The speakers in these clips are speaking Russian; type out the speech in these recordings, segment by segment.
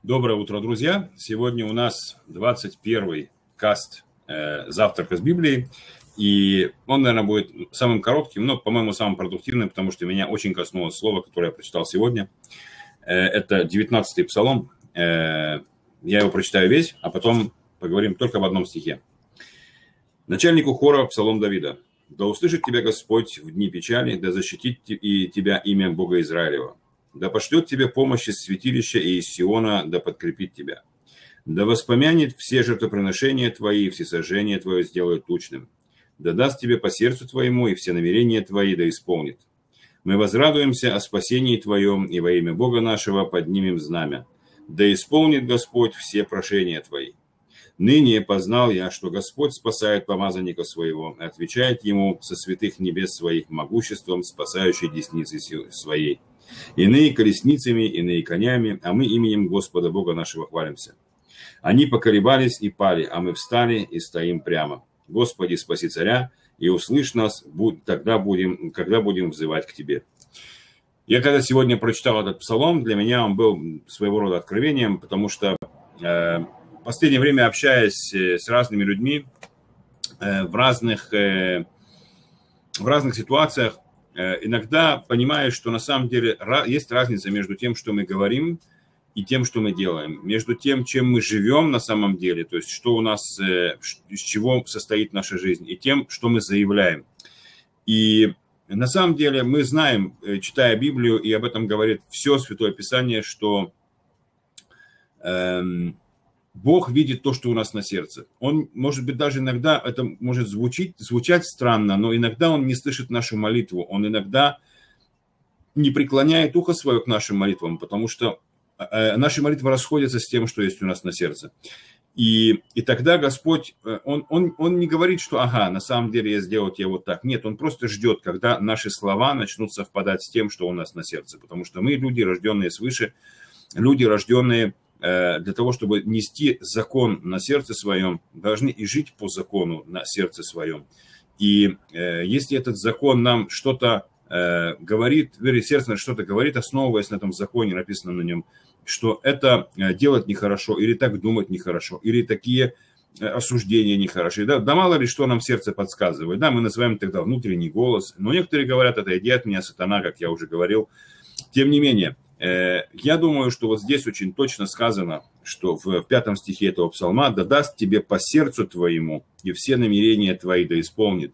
Доброе утро, друзья! Сегодня у нас 21-й каст «Завтрака с Библией». И он, наверное, будет самым коротким, но, по-моему, самым продуктивным, потому что меня очень коснулось слова, которое я прочитал сегодня. Это 19-й псалом. Я его прочитаю весь, а потом поговорим только в одном стихе. Начальнику хора псалом Давида. «Да услышит тебя Господь в дни печали, да защитит и тебя имя Бога Израилева. Да пошлет тебе помощь из святилища и из Сиона, да подкрепит тебя. Да воспомянет все жертвоприношения твои, и всесожжение твое сделает тучным. Да даст тебе по сердцу твоему, и все намерения твои да исполнит. Мы возрадуемся о спасении твоем, и во имя Бога нашего поднимем знамя. Да исполнит Господь все прошения твои. Ныне познал я, что Господь спасает помазанника своего, и отвечает ему со святых небес своих могуществом, спасающей десницы своей. Иные колесницами, иные конями, а мы именем Господа Бога нашего хвалимся. Они поколебались и пали, а мы встали и стоим прямо. Господи, спаси царя, и услышь нас, когда будем взывать к Тебе». Я когда сегодня прочитал этот псалом, для меня он был своего рода откровением, потому что в последнее время, общаясь с разными людьми в разных ситуациях, иногда понимаешь, что на самом деле есть разница между тем, что мы говорим, и тем, что мы делаем. Между тем, чем мы живем на самом деле, то есть что у нас, из чего состоит наша жизнь, и тем, что мы заявляем. И на самом деле мы знаем, читая Библию, и об этом говорит все Святое Писание, что Бог видит то, что у нас на сердце. Он, может быть, даже иногда, это может звучать странно, но иногда Он не слышит нашу молитву. Он иногда не преклоняет ухо свое к нашим молитвам, потому что наши молитвы расходятся с тем, что есть у нас на сердце. И тогда Господь, он не говорит, что ага, на самом деле я сделаю тебе вот так. Нет, Он просто ждет, когда наши слова начнут совпадать с тем, что у нас на сердце. Потому что мы люди, рожденные свыше, люди, рожденные для того, чтобы нести закон на сердце своем, должны и жить по закону на сердце своем. И если этот закон нам что-то говорит, сердце нам что-то говорит, основываясь на этом законе, написанном на нем, что это делать нехорошо, или так думать нехорошо, или такие осуждения нехорошие. Да мало ли, что нам сердце подсказывает. Да, мы называем тогда внутренний голос. Но некоторые говорят, отойди от меня, сатана, как я уже говорил. Тем не менее, я думаю, что вот здесь очень точно сказано, что в 5 стихе этого псалма: «Да даст тебе по сердцу твоему, и все намерения твои да исполнит».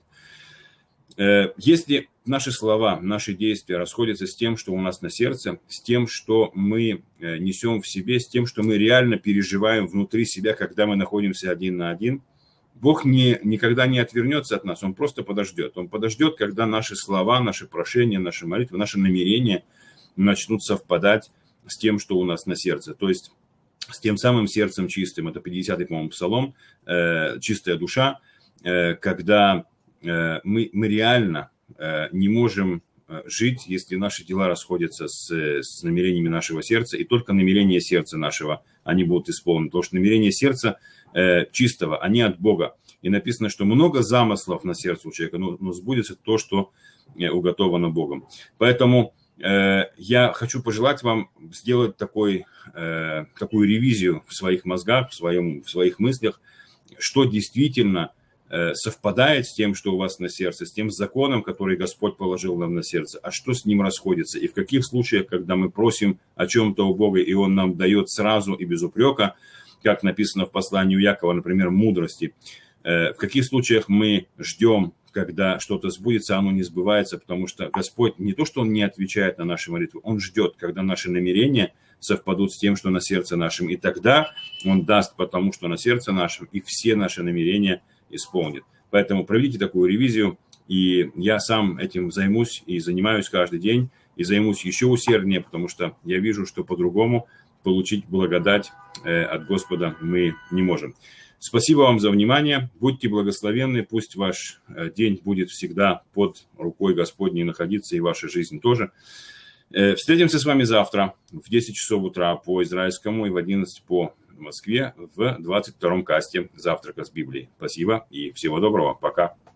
Если наши слова, наши действия расходятся с тем, что у нас на сердце, с тем, что мы несем в себе, с тем, что мы реально переживаем внутри себя, когда мы находимся один на один, Бог никогда не отвернется от нас, Он просто подождет. Он подождет, когда наши слова, наши прошения, наши молитвы, наши намерения начнут совпадать с тем, что у нас на сердце. То есть с тем самым сердцем чистым. Это 50-й, по-моему, псалом, «Чистая душа», когда мы реально не можем жить, если наши дела расходятся с намерениями нашего сердца, и только намерения сердца нашего, они будут исполнены. Потому что намерения сердца чистого, они от Бога. И написано, что много замыслов на сердце у человека, но сбудется то, что уготовано Богом. Поэтому я хочу пожелать вам сделать такую ревизию в своих мозгах, в своих мыслях, что действительно совпадает с тем, что у вас на сердце, с тем законом, который Господь положил нам на сердце, а что с ним расходится. И в каких случаях, когда мы просим о чем-то у Бога, и Он нам дает сразу и без упрека, как написано в послании Якова, например, мудрости, в каких случаях мы ждем, когда что-то сбудется, оно не сбывается, потому что Господь не то, что Он не отвечает на наши молитвы, Он ждет, когда наши намерения совпадут с тем, что на сердце нашем. И тогда Он даст потому, что на сердце нашем, и все наши намерения исполнит. Поэтому проведите такую ревизию, и я сам этим займусь и занимаюсь каждый день, и займусь еще усерднее, потому что я вижу, что по-другому получить благодать от Господа мы не можем. Спасибо вам за внимание, будьте благословенны, пусть ваш день будет всегда под рукой Господней находиться, и ваша жизнь тоже. Встретимся с вами завтра в 10 часов утра по израильскому и в 11 по Москве в 22-м касте «Завтрака с Библией». Спасибо и всего доброго. Пока.